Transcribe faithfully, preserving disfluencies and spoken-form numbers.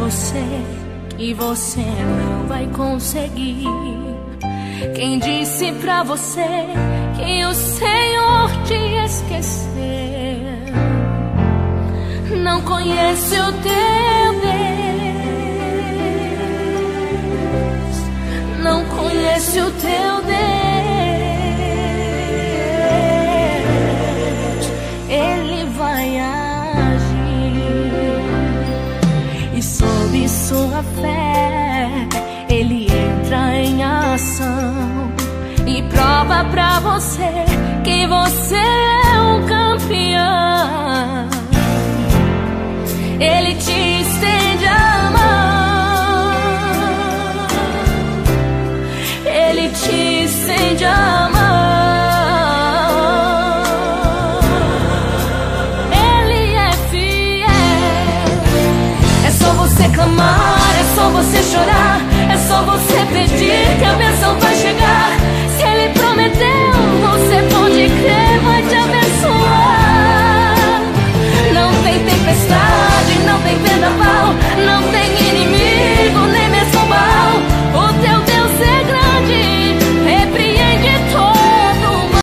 você que você não vai conseguir? Quem disse pra você que o Senhor te esqueceu? Não conhece o teu Deus, não conhece o teu Deus. Ele vai agir e sob sua fé Ele entra em ação e prova pra você que você é um campeão. Ele te